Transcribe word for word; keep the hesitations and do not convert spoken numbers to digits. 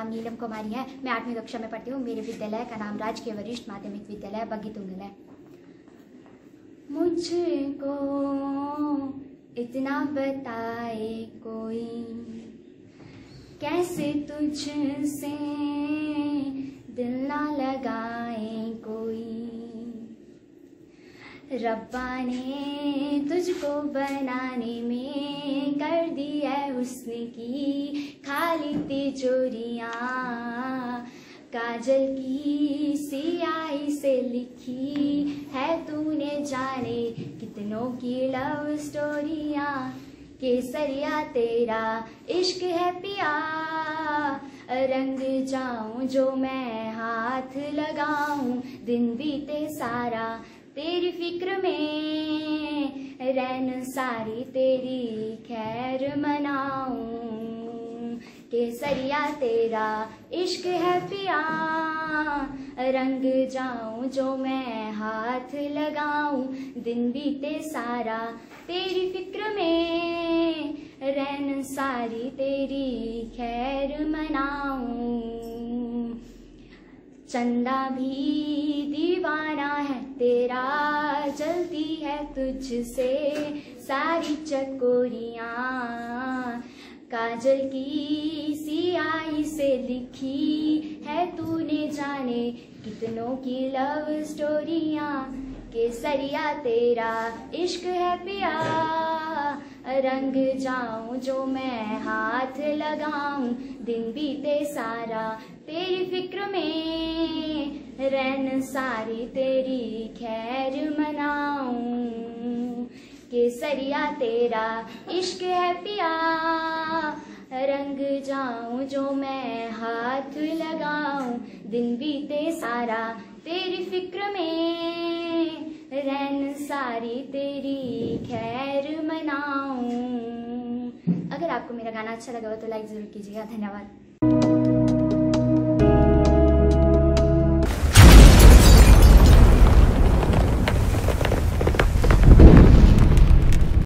नाम नीलम कुमारी है। मैं आठवीं कक्षा में पढ़ती हूँ। मेरे विद्यालय का नाम राजकीय वरिष्ठ माध्यमिक विद्यालय बग्गीतुंगल है। मुझको इतना बताए कोई, कैसे तुझसे दिल ना लगाए कोई। रब्बा ने तुझको बनाने में कर दी है हुस्न की खाली तिजोरियाँ। काजल की सियाही से लिखी है तूने जाने कितनों की लव स्टोरियाँ। केसरिया तेरा इश्क है पिया, रंग जाऊं जो मैं हाथ लगाऊं। दिन बीते सारा तेरी फिक्र में, रैन सारी तेरी खैर मनाऊं। केसरिया तेरा इश्क है पिया, रंग जाऊं जो मैं हाथ लगाऊं। दिन बीते सारा तेरी फिक्र में, रैन सारी तेरी खैर मनाऊं। चंदा भी दीवाना है तेरा, जलती है तुझसे सारी चकोरियाँ। काजल की सियाही से लिखी है तूने जाने कितनों की लव स्टोरियाँ। केसरिया तेरा इश्क है पिया, रंग जाऊं जो मैं हाथ लगाऊं। दिन बीते सारा तेरी फिक्र में, रैन सारी तेरी खैर मनाऊं। केसरिया तेरा इश्क है पिया, रंग जाऊं जो मैं हाथ लगाऊं। दिन बीते सारा तेरी फिक्र में, रैन सारी तेरी खैर मनाऊं। अगर आपको मेरा गाना अच्छा लगा हो तो लाइक जरूर कीजिएगा। धन्यवाद।